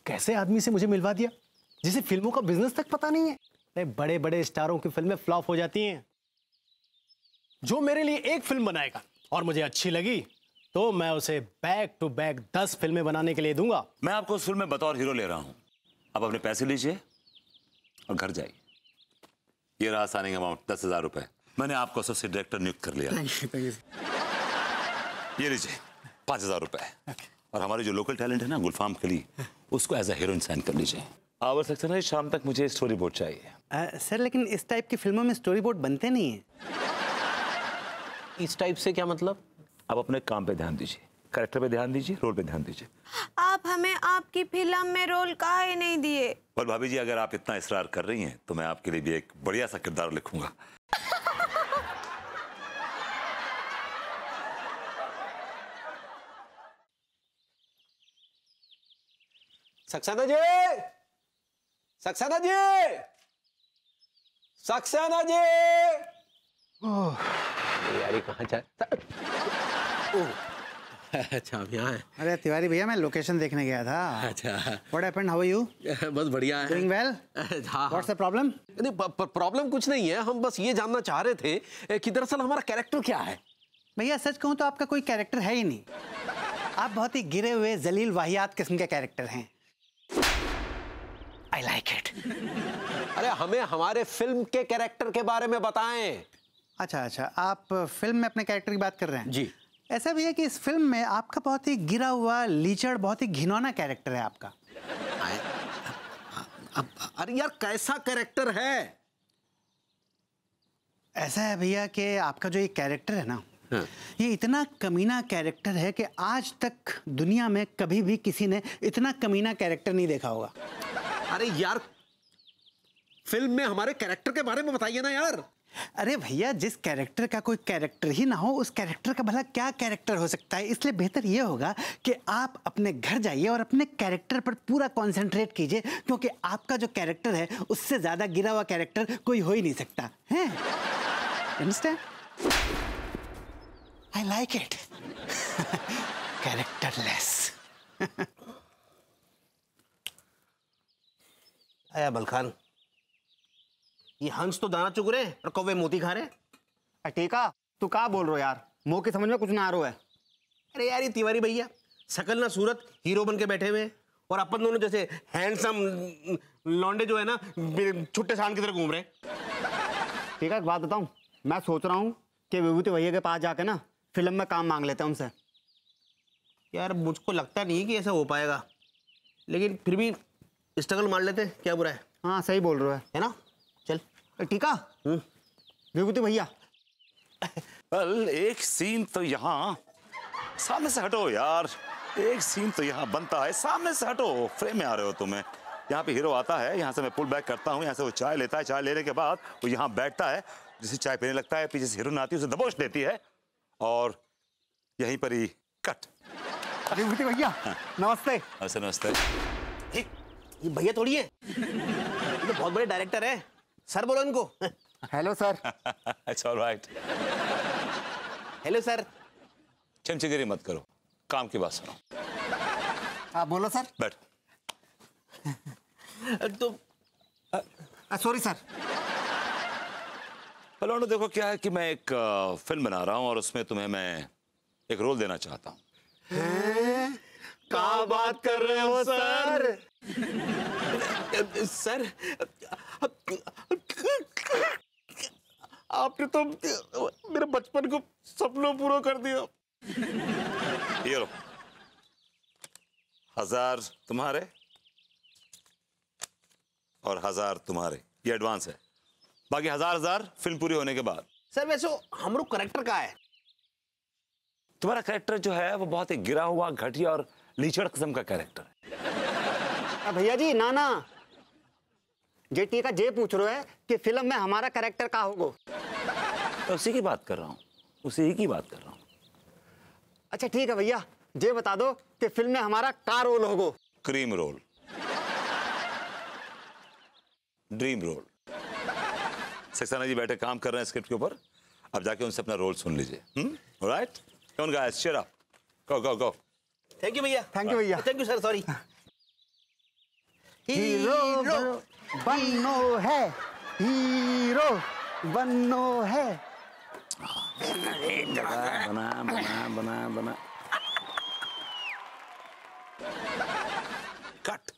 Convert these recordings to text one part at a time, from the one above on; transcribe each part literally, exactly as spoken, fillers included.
कैसे आदमी से मुझे मिलवा दिया जिसे फिल्मों का बिजनेस तक पता नहीं है। अरे बड़े बड़े स्टारों की फिल्में फ्लॉप हो जाती हैं। जो मेरे लिए एक फिल्म बनाएगा और मुझे अच्छी लगी तो मैं उसे बैक टू बैक दस फिल्में बनाने के लिए दूंगा। मैं आपको उस फिल्म में बतौर हीरो ले रहा हूं। आप अपने पैसे लीजिए और घर जाइए। ये रहा साइनिंग अमाउंट दस हजार रुपए। मैंने आपको एसोसिएट डायरेक्टर नियुक्त कर लिया। ये लीजिए पांच हजार रुपए। और हमारे जो लोकल टैलेंट है ना गुलफाम कली, उसको एज अ हीरोइन साइन कर लीजिए। आवर सक्सेना शाम तक मुझे स्टोरी बोर्ड चाहिए। आ, सर लेकिन इस टाइप की फिल्मों में स्टोरी बोर्ड बनते नहीं है। इस टाइप से क्या मतलब? आप अपने काम पे ध्यान दीजिए, कैरेक्टर पे ध्यान दीजिए, रोल पे ध्यान दीजिए। आप हमें आपकी फिल्म में रोल काहे नहीं दिए? पर भाभी जी अगर आप इतना इसरार कर रही हैं तो मैं आपके लिए भी एक बढ़िया सा किरदार लिखूंगा। सक्सेना जी, सक्सेना जी, सक्सेना जी। ओह यार ये कहाँ जा? अच्छा आप यहाँ हैं। अरे तिवारी भैया मैं लोकेशन देखने गया था। अच्छा। What happened? How are you? बस बढ़िया है। Doing well? हाँ। What's the problem? नहीं प्रॉब्लम कुछ नहीं है, हम बस ये जानना चाह रहे थे कि दरअसल हमारा कैरेक्टर क्या है। भैया सच कहूँ तो आपका कोई कैरेक्टर है ही नहीं। आप बहुत ही गिरे हुए जलील वाहियात किस्म के कैरेक्टर हैं। I like it. अरे हमें हमारे फिल्म के कैरेक्टर के बारे में बताएं। अच्छा अच्छा, आप फिल्म में अपने कैरेक्टर की बात कर रहे हैं? जी। ऐसा भी है कि इस फिल्म में आपका बहुत ही गिरा हुआ लीचड़, बहुत ही घिनौना कैरेक्टर है आपका। अरे यार कैसा कैरेक्टर है? ऐसा है भैया कि आपका जो ये कैरेक्टर है ना, हाँ। ये इतना कमीना कैरेक्टर है कि आज तक दुनिया में कभी भी किसी ने इतना कमीना कैरेक्टर नहीं देखा होगा। अरे यार फिल्म में हमारे कैरेक्टर के बारे में बताइए ना यार। अरे भैया जिस कैरेक्टर का कोई कैरेक्टर ही ना हो उस कैरेक्टर का भला क्या कैरेक्टर हो सकता है। इसलिए बेहतर ये होगा कि आप अपने घर जाइए और अपने कैरेक्टर पर पूरा कंसंट्रेट कीजिए, क्योंकि आपका जो कैरेक्टर है उससे ज्यादा गिरा हुआ कैरेक्टर कोई हो ही नहीं सकता है। Understand? I like it. Characterless. आया बलखान, ये हंस तो दाना चुग रहे और कौवे मोती खा रहे। टीका तू क्या बोल रहे हो यार, मुंह की समझ में कुछ ना आ रहा है। अरे यार ये तिवारी भैया शकल ना सूरत हीरो बन के बैठे हुए और अपन दोनों जैसे हैंडसम लौंडे जो है ना छुट्टे शान की तरह घूम रहे। ठीक है एक बात बताऊं, मैं सोच रहा हूँ कि विभूति भैया के पास जाके ना फिल्म में काम मांग लेते हैं उनसे। यार मुझको लगता नहीं कि ऐसा हो पाएगा, लेकिन फिर भी स्ट्रगल मार लेते, क्या बुरा है। हाँ सही बोल रहे हो है ना। चल टीका, विभूति भैया। कल एक सीन तो यहाँ सामने से हटो यार, एक सीन तो यहाँ बनता है, सामने से हटो, फ्रेम में आ रहे हो तुम्हें। यहाँ पे हीरो आता है, यहाँ से मैं पुल बैक करता हूँ, यहाँ से वो चाय लेता है, चाय लेने के बाद वो यहाँ बैठता है, जिसे चाय पीने लगता है, पीछे से हीरोइन आती है, उसे दबोच देती है और यहीं पर ही कट। विभूति भैया नमस्ते। नमस्ते नमस्ते। ये भैया थोड़ी है, ये तो बहुत बड़े डायरेक्टर है, सर बोलो इनको। Hello sir. It's alright. Hello sir. चमचगिरी मत करो, काम की बात सुनो। आप बोलो सर। बैठ। तो सॉरी सर। हेलो देखो क्या है कि मैं एक आ, फिल्म बना रहा हूँ और उसमें तुम्हें मैं एक रोल देना चाहता हूँ। क्या बात कर रहे हो सर? सर आपने तो मेरे बचपन को सपनों पूरा कर दिया। ये लो हजार तुम्हारे और हजार तुम्हारे, ये एडवांस है, बाकी हजार हजार फिल्म पूरी होने के बाद। सर वैसे हम लोग करेक्टर का है? तुम्हारा कैरेक्टर जो है वो बहुत ही गिरा हुआ, घटिया और लीचड़ किस्म का कैरेक्टर है। भैया जी ना ना, जे टीका जे पूछ रहे है कि फिल्म में हमारा कैरेक्टर का होगा। तो उसी की बात कर रहा हूँ, उसी की बात कर रहा हूँ। अच्छा ठीक है भैया, जे बता दो कि फिल्म में हमारा का रोल होगा। Cream role, dream role. Saxena ji बैठे काम कर रहे हैं स्क्रिप्ट के ऊपर, अब जाके उनसे अपना रोल सुन लीजिए। Hmm, alright? Come guys, cheer up, go go go। Thank you भैया। थैंक यू भैया। Thank you sir, sorry. Hero बननो है, हीरो बननो है। बना बना बना बना कट।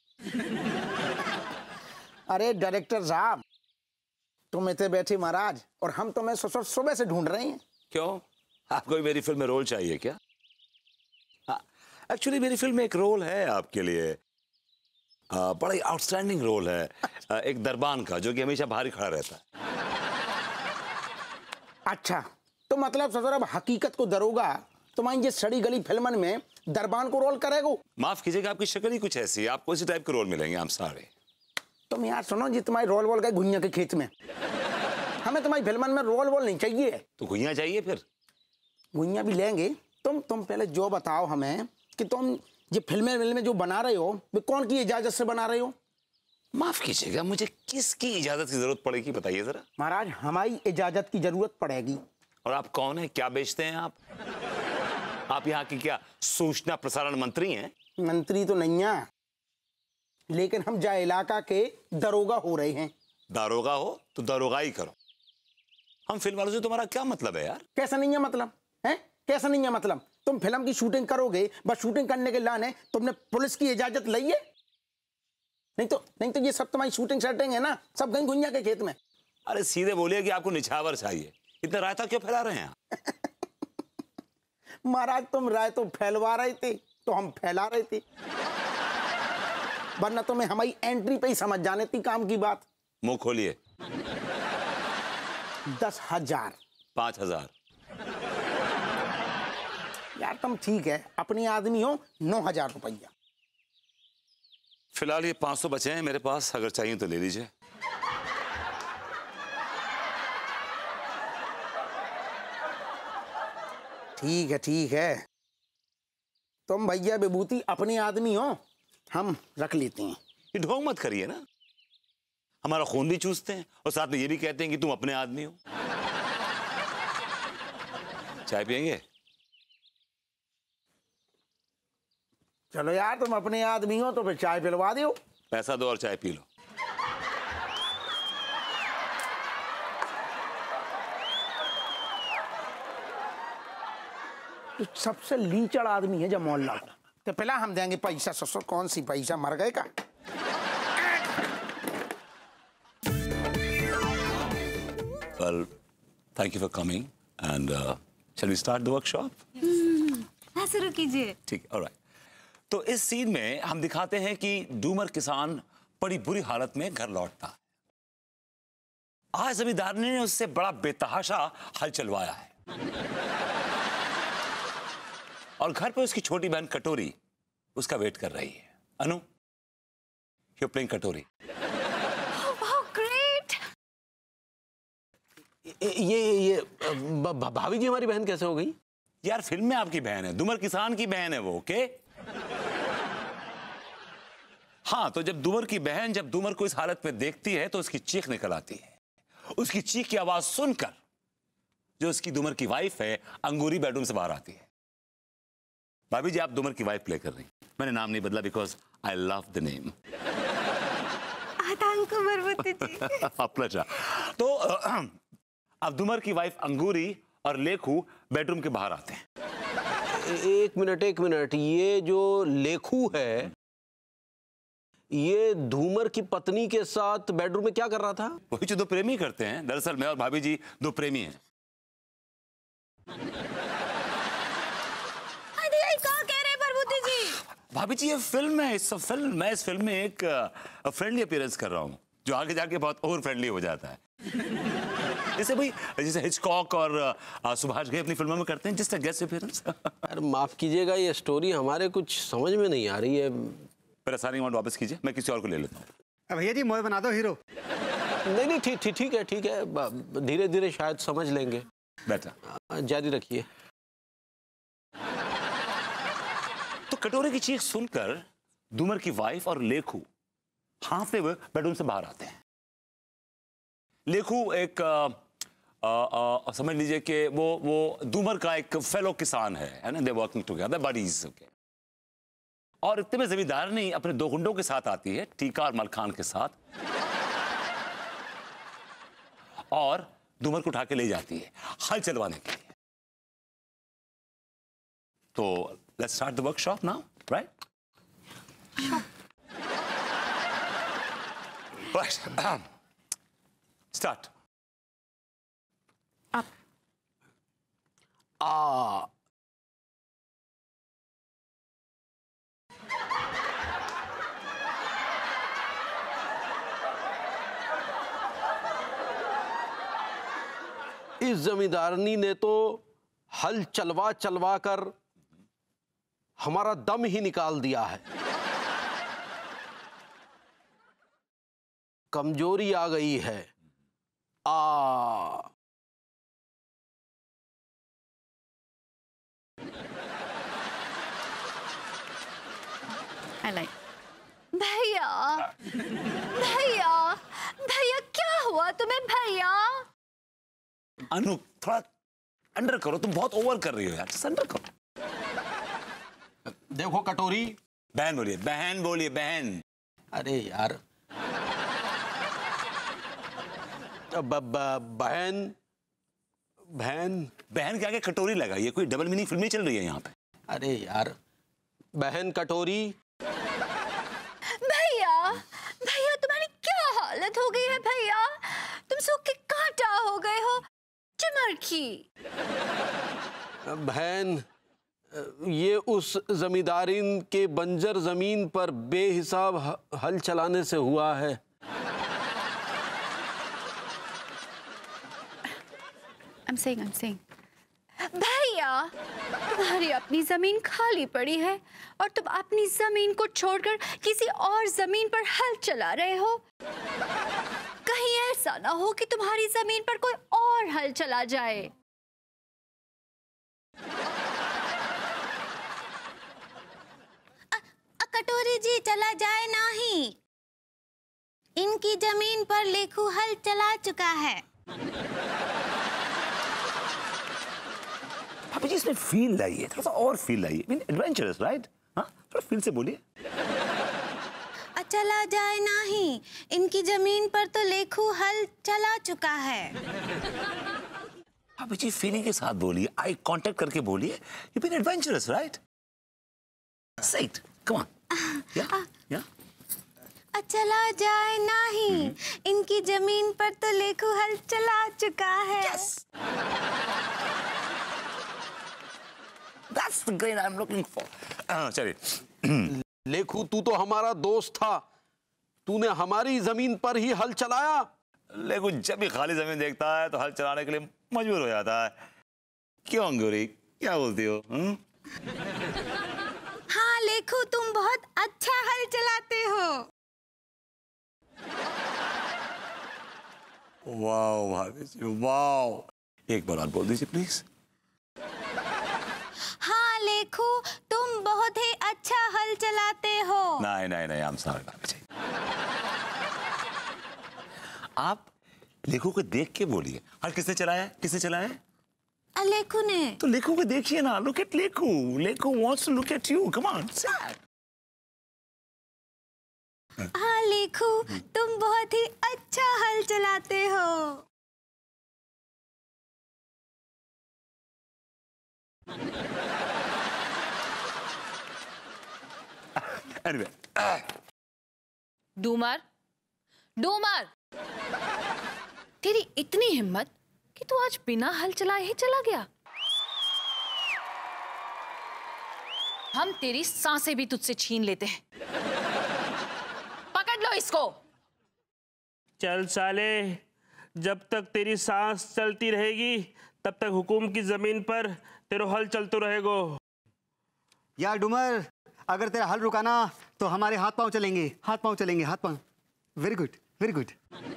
अरे डायरेक्टर साहब, तुम इतने बैठे महाराज और हम तुम्हें ससुर सुबह से ढूंढ रहे हैं। क्यों, आपको भी मेरी फिल्म में रोल चाहिए क्या? एक्चुअली मेरी फिल्म में एक रोल है आपके लिए, आ, बड़ा ही आउटस्टैंडिंग रोल है, आ, एक दरबान का जो कि हमेशा बाहर ही खड़ा रहता है। अच्छा, तो मतलब ससुर अब हकीकत को दरोगा तुम्हारी ये सड़ी गली फिल्मन में दरबान को रोल करेगो? माफ कीजिएगा, आपकी शक्ल ही कुछ ऐसी है, आपको इसी टाइप के रोल मिलेंगे। हम सारे तुम यार सुनो जी, तुम्हारी रोल वोल गए घुइयां के खेत में। हमें तुम्हारी फिल्मन में रोल वोल नहीं चाहिए। तो घुइयां चाहिए फिर? घुइयां भी लेंगे। तुम तुम पहले जो बताओ हमें कि तुम ये फिल्में फिल्में जो बना रहे हो वे कौन की इजाजत से बना रहे हो? माफ कीजिएगा, मुझे किसकी इजाजत की जरूरत पड़ेगी बताइए जरा। महाराज हमारी इजाजत की जरूरत पड़ेगी। और आप कौन है, क्या बेचते हैं आप? आप यहाँ की क्या सूचना प्रसारण मंत्री हैं? मंत्री तो नहीं है, लेकिन हम जा इलाका के दरोगा हो रहे हैं। दारोगा हो तो दारोगा ही करो। हम फिल्म वालों से तुम्हारा क्या मतलब है यार? कैसा नहीं है मतलब है? कैसा नहीं है मतलब? तुम फिल्म की शूटिंग करोगे, बस शूटिंग करने के लाने तुमने पुलिस की इजाजत ली है? नहीं तो नहीं तो ये सब तुम्हारी शूटिंग सेटिंग है ना, सब कहीं घुइयां के खेत में। अरे सीधे बोलिए कि आपको निछावर चाहिए, इतना रायता क्यों फैला रहे हैं आप? महाराज तुम राय तो फैलवा रहे थे तो हम फैला रहे थे, वरना तुम्हें हमारी एंट्री पे ही समझ जाने थी काम की बात। मुंह खोलिए। दस हजार पांच हजार यार तुम ठीक है, अपनी आदमी हो, नौ हजार रुपया। फिलहाल ये पांच सौ बचे हैं मेरे पास, अगर चाहिए तो ले लीजिए। ठीक है ठीक है, तुम भैया विभूति अपने आदमी हो, हम रख लेते हैं। ये ढोंग मत करिए ना, हमारा खून भी चूसते हैं और साथ में ये भी कहते हैं कि तुम अपने आदमी हो। चाय पियेंगे? चलो यार, तुम अपने आदमी हो तो फिर चाय पिलवा दो। पैसा दो और चाय पी लो। तो सबसे लीचड़ आदमी है जब मोहल्ला को, तो पहला हम देंगे पैसा। ससुर कौन सी पैसा, मर गए का? Well, thank you for coming and uh, shall we start the workshop? हाँ शुरू कीजिए। ठीक, all right. तो इस सीन में हम दिखाते हैं कि डूमर किसान बड़ी बुरी हालत में घर लौटता है। आज जमींदार ने उससे बड़ा बेतहाशा हल चलवाया है और घर पे उसकी छोटी बहन कटोरी उसका वेट कर रही है। अनु, यू प्लेइंग कटोरी। Wow great. ये ये भाभी जी हमारी बहन कैसे हो गई? यार फिल्म में आपकी बहन है, डूमर किसान की बहन है वो। ओके हाँ, तो जब डूमर की बहन जब डूमर को इस हालत में देखती है तो उसकी चीख निकल आती है। उसकी चीख की आवाज सुनकर जो उसकी डूमर की वाइफ है अंगूरी बेडरूम से बाहर आती है। भाभी जी, आप डूमर की वाइफ प्ले कर रही हैं। मैंने नाम नहीं बदला because I love the name. Thank you Bharbhuti ji. Pleasure. तो अब डूमर की वाइफ अंगूरी और लेखू बेडरूम के बाहर आते हैं। एक मिनट एक मिनट, ये जो लेखू है ये धूमर की पत्नी के साथ बेडरूम में क्या कर रहा था? वही जो दो प्रेमी करते हैं। दरअसल मैं और भाभी जी दो प्रेमी हैं। क्या कह रहे हैं भरभूति जी? भाभी जी ये फिल्म है, इस फिल्म मैं इस फिल्म में एक फ्रेंडली अपीयरेंस कर रहा हूँ जो आगे जाके बहुत और फ्रेंडली हो जाता है। जैसे भाई जैसे हिचकॉक और uh, सुभाष घई अपनी फिल्मों में करते हैं, जिससे गेस्ट अपीयरेंस। अरे माफ कीजिएगा, ये स्टोरी हमारे कुछ समझ में नहीं आ रही है। मेरा सारी अमाउंट वापस कीजिए, मैं किसी और को ले लेता हूँ। भैया जी मोए बना दो हीरो। नहीं नहीं ठीक ठीक ठीक है ठीक है, धीरे धीरे शायद समझ लेंगे। बेटा जारी रखिए। तो कटोरे की चीख सुनकर डूमर की वाइफ और लेखू हांफते हुए बेडरूम से बाहर आते हैं। लेखू एक आ, आ, आ, समझ लीजिए कि वो वो डूमर का एक फेलो किसान है, है ना, they working together buddies. Okay, और इतने में जमींदारनी अपने दो गुंडों के साथ आती है, टीका और मलखान के साथ, और धूमर को उठा के ले जाती है हल चलवाने के लिए। तो let's start the workshop now, right? Right, start. आप आ इस जमींदारनी ने तो हल चलवा चलवा कर हमारा दम ही निकाल दिया है। कमजोरी आ गई है। आ I like. भैया भैया भैया क्या हुआ तुम्हें भैया? अनु थोड़ा अंडर करो, तुम बहुत ओवर कर रही हो यार, अंडर करो। देखो कटोरी। बहन बोलिए, बहन बोलिए, बहन। अरे यार ब- ब- बहन बहन बहन के आगे कटोरी लगाई है, कोई डबल मीनिंग फिल्में चल रही है यहाँ पे। अरे यार बहन कटोरी। भैया भैया तुम्हारी क्या हालत हो गई है भैया? तुम सूख के कांटा हो गए हो, चिमरखी। बहन ये उस जमींदारिन के बंजर जमीन पर बेहिसाब ह- हल चलाने से हुआ है। I'm saying, I'm saying. भैया तुम्हारी अपनी जमीन खाली पड़ी है और तुम अपनी जमीन को छोड़कर किसी और जमीन पर हल चला रहे हो। कहीं ऐसा ना हो कि तुम्हारी जमीन पर कोई और हल चला जाए। कटोरी जी चला जाए नहीं, इनकी जमीन पर लेखू हल चला चुका है। भाभी जी इसमें फील लाइए, थोड़ा सा और फील लाइए, मीन एडवेंचरस, राइट? हाँ थोड़ा फील से बोलिए। चला जाए नहीं, इनकी जमीन पर तो लेखू हल चला चुका है। भाभी जी फीलिंग के साथ बोलिए, आई कांटेक्ट करके बोलिए, you been adventurous, right? Say it, come on. या या चला जाए नहीं, इनकी जमीन पर तो लेखू हल चला चुका है। yes. That's the grade I'm looking for. uh, चलिए। लेखू तू तो हमारा दोस्त था, तूने हमारी जमीन पर ही हल चलाया। लेकिन जब भी खाली जमीन देखता है तो हल चलाने के लिए मजबूर हो जाता है। क्यों अंगूरी, क्या बोलती हो? हुँ? हाँ लेखू तुम बहुत अच्छा हल चलाते हो। वाओ भाभी जी वाओ, एक बार और बोल दीजिए प्लीज। हाँ लेखू तुम बहुत ही अच्छा हल चलाते हो। नहीं नहीं नहीं, I'm sorry भाभी जी। आप लेखू को देख के बोलिए, हल किसने चलाया, किसने चलाया? लेखू ने। तो लेखू को देखिए ना, look at Lekhu, Lekhu wants to look at you, come on, say it. हाँ लेखू तुम बहुत ही अच्छा हल चलाते हो। Anyway, डूमर डूमर, तेरी इतनी हिम्मत कि तू आज बिना हल चलाए ही चला गया। हम तेरी सांसें भी तुझसे छीन लेते हैं। पकड़ लो इसको। चल साले, जब तक तेरी सांस चलती रहेगी तब तक हुकूम की जमीन पर तेरा हल चलते रहेगो। यार डूमर, अगर तेरा हल रुका ना तो हमारे हाथ पांव चलेंगे, हाथ पांव चलेंगे, हाथ पांव। Very good, very good.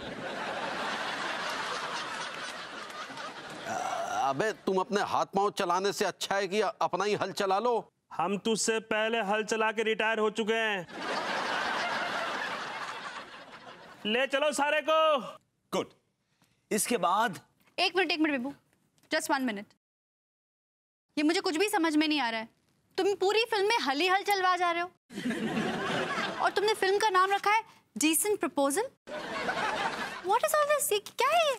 अबे तुम अपने हाथ पांव चलाने से अच्छा है कि अपना ही हल चला लो। हम तुझसे पहले हल चला के रिटायर हो चुके हैं। ले चलो सारे को। गुड। इसके बाद एक मिनट एक मिनट बेबू, जस्ट वन मिनट। ये मुझे कुछ भी समझ में नहीं आ रहा है। तुम पूरी फिल्म में हली हल चलवा जा रहे हो और तुमने फिल्म का नाम रखा है decent proposal. What is all this? क्या है ये?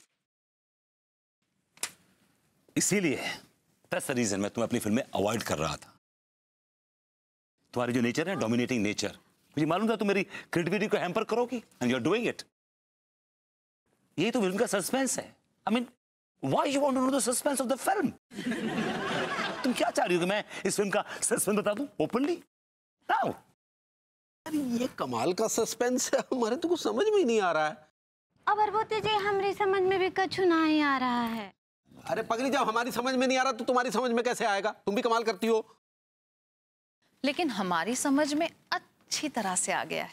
इसीलिए दैट्स द रीजन मैं तुम्हें अपनी फिल्म में अवॉइड कर रहा था। तुम्हारी जो नेचर है, डोमिनेटिंग नेचर, मुझे मालूम था तुम मेरी क्रिएटिविटी को हैम्पर करोगी and you are doing it. यही तो फिल्म का सस्पेंस है। I mean why you want to know the suspense of the film? तुम क्या चाह रही हो कि मैं इस फिल्म का सस्पेंस बता दूं ओपनली? नाउ ये कमाल का सस्पेंस है, हमारे तो कुछ समझ में ही नहीं आ रहा है। अब अरबोती जी हमारी समझ में भी कछु नहीं आ रहा है। अरे पगली, जब हमारी समझ में नहीं आ रहा तो तुम्हारी समझ में कैसे आएगा? तुम भी कमाल करती हो। लेकिन हमारी समझ में अच्छी तरह से आ गया है।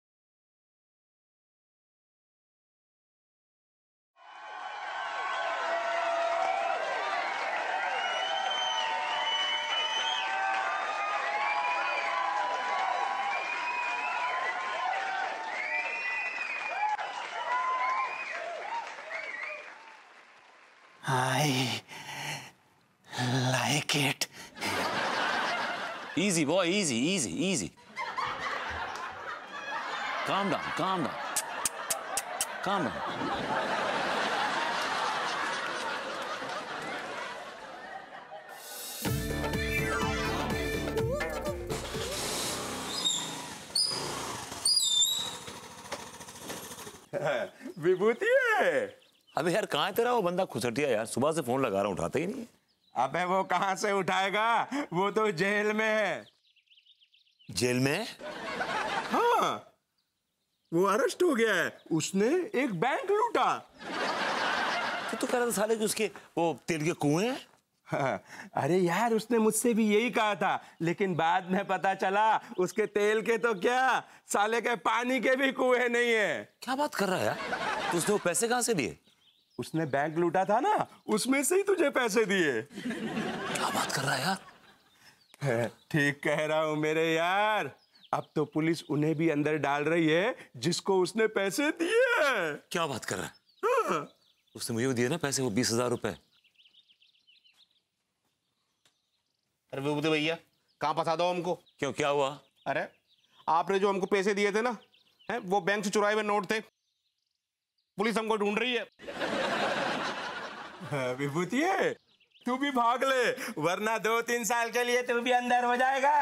I like it. easy boy, easy, easy, easy. Calm down, calm down. Calm down. विभूति है। अबे यार कहाँ है तेरा वो बंदा खुसटिया यार? सुबह से फोन लगा रहा हूँ, उठाता ही नहीं है। अबे वो कहाँ से उठाएगा, वो तो जेल में है। जेल में? हाँ, वो अरेस्ट हो गया है। उसने एक बैंक लूटा। तो तू कह रहा था साले कि उसके वो तेल के कुएं हैं? हाँ, अरे यार उसने मुझसे भी यही कहा था, लेकिन बाद में पता चला उसके तेल के तो क्या, साले के पानी के भी कुएं नहीं है। क्या बात कर रहा है यार? तो उसने वो पैसे कहाँ से दिए? उसने बैंक लूटा था ना, उसमें से ही तुझे पैसे दिए। क्या बात कर रहा है यार? ठीक कह रहा हूँ मेरे यार। अब तो पुलिस उन्हें भी अंदर डाल रही है जिसको उसने पैसे दिए। क्या बात कर रहा है? हाँ। उसने मुझे दिए ना पैसे, वो बीस हजार रुपए। अरे विभूति भैया, कहाँ फंसा दो हमको? क्यों, क्या हुआ? अरे आपने जो हमको पैसे दिए थे ना, है वो बैंक से चुराए हुए नोट थे। पुलिस हमको ढूंढ रही है। विभूति है, तू भी भाग ले, वरना दो तीन साल के लिए तू भी अंदर हो जाएगा।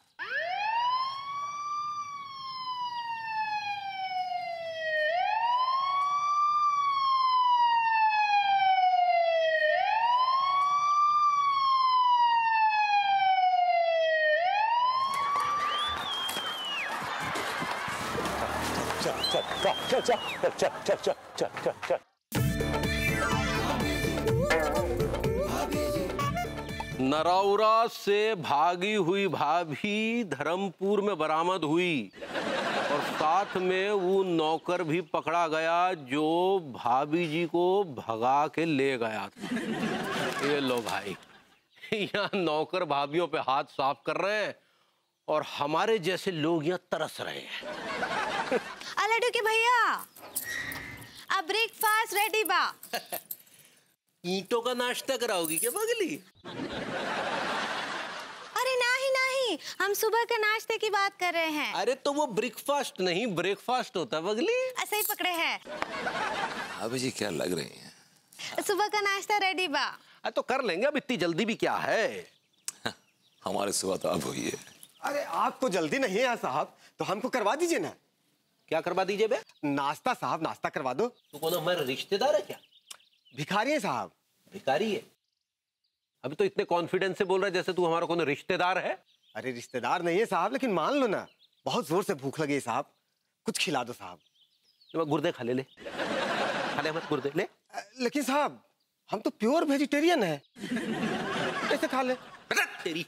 चल चल चल चल चल चल चल चल चल चल। नरौरा से भागी हुई भाभी धर्मपुर में बरामद हुई और साथ में वो नौकर भी पकड़ा गया जो भाभी जी को भगा के ले गया था। ये लो भाई, यहाँ नौकर भाभियों पे हाथ साफ कर रहे हैं और हमारे जैसे लोग यहाँ तरस रहे हैं। अलडू के भैया, अब ब्रेकफास्ट रेडी बा। ईंटों का नाश्ता कराओगी क्या पगली? अरे नहीं नहीं, हम सुबह के नाश्ते की बात कर रहे हैं। अरे तो वो ब्रेकफास्ट नहीं ब्रेकफास्ट होता पगली। ऐसे ही पकड़े हैं। अभी जी क्या लग रही हैं? सुबह का नाश्ता रेडी बा। अरे तो कर लेंगे, अब इतनी जल्दी भी क्या है? हमारे सुबह तो अब हुई है। अरे आपको जल्दी नहीं है साहब, तो हमको करवा दीजिए ना। क्या करवा दीजिए बे? नाश्ता साहब, नाश्ता करवा दो। तू कौन हमारा रिश्तेदार है क्या? भिखारी है साहब। भिखारी है? अभी तो इतने कॉन्फिडेंस से बोल रहा है जैसे तू हमारा कौन रिश्तेदार है। अरे रिश्तेदार नहीं है साहब, लेकिन मान लो ना, बहुत जोर से भूख लगी है साहब, कुछ खिला दो साहब। तो गुर्दे खा ले ले खा ले मत गुर्दे ले। लेकिन साहब हम तो प्योर वेजिटेरियन है, कैसे खा ले? तेरी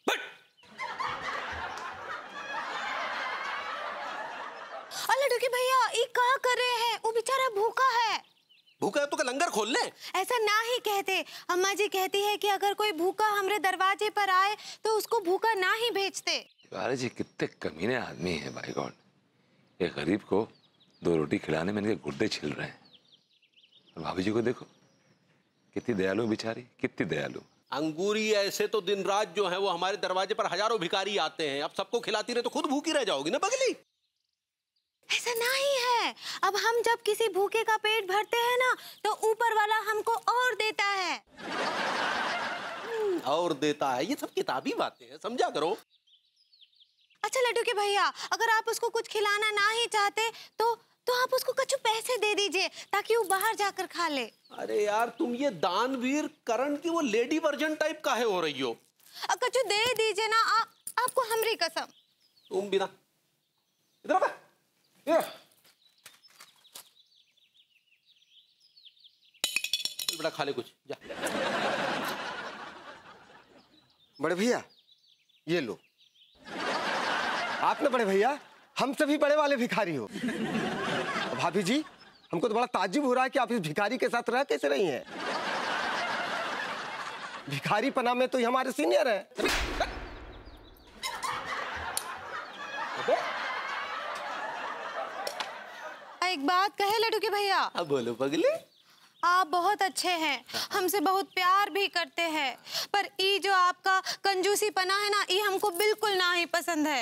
अलडू के भैया, ये क्या कर रहे हैं? वो बेचारा भूखा है। भूखा है तो लंगर खोल ले। ऐसा ना ही कहते, अम्मा जी कहती है कि अगर कोई भूखा हमरे दरवाजे पर आए तो उसको भूखा ना ही भेजते। अरे जी कितने कमीने आदमी हैं भाई गॉड। एक गरीब को दो रोटी खिलाने में इनके गुर्दे छिल रहे हैं। और भाभी जी को देखो, कितनी दयालु बेचारी, कितनी दयालु। अंगूरी, ऐसे तो दिन रात जो है वो हमारे दरवाजे पर हजारों भिखारी आते हैं। अब सबको खिलाती रहे तो खुद भूखी रह जाओगी ना पगली। ऐसा नहीं है, अब हम जब किसी भूखे का पेट भरते हैं ना तो ऊपर वाला हमको और देता है। और देता है, ये सब किताबी बातें हैं, समझा करो। अच्छा लड्डू के भैया, अगर आप उसको कुछ खिलाना ना ही चाहते तो तो आप उसको कुछ पैसे दे दीजिए ताकि वो बाहर जाकर खा ले। अरे यार तुम ये दानवीर करण की वो लेडी वर्जन टाइप काहे हो रही हो? कछु दे दीजिए ना, आ, आपको हमरी कसम। तुम बिना इधर आ, इधर बेटा खा ले कुछ जा। बड़े भैया ये लो। आप ना बड़े भैया हमसे भी बड़े वाले भिखारी हो। भाभी जी हमको तो बड़ा ताज्जुब हो रहा है कि आप इस भिखारी के साथ रह कैसे रही हैं। भिखारी पना में तो ये हमारे सीनियर हैं। एक बात कहे लड्डू के भैया। अब बोलो पगली। आप बहुत अच्छे हैं, हमसे बहुत प्यार भी करते हैं, पर ये जो आपका कंजूसी पना है ना, ये हमको बिल्कुल ना ही पसंद है।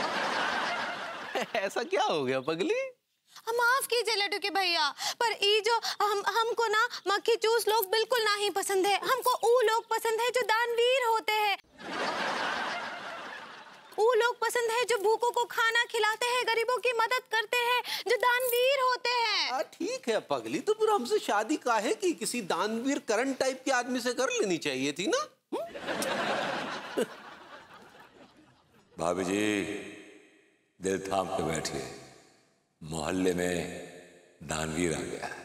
ऐसा क्या हो गया पगली? हम माफ कीजिए लड्डू के भैया, पर ये जो हम हमको ना मक्खी चूस लोग बिल्कुल ना ही पसंद है। हमको वो लोग पसंद है जो दानवीर होते हैं, वो लोग पसंद है जो भूखों को खाना खिलाते हैं, गरीबों की मदद करते हैं, जो दानवीर होते हैं। ठीक है पगली, तो फिर हमसे शादी काहे की? किसी दानवीर करण टाइप के आदमी से कर लेनी चाहिए थी ना। भाभी जी दिल थाम के बैठिए, मोहल्ले में दानवीर आ गया।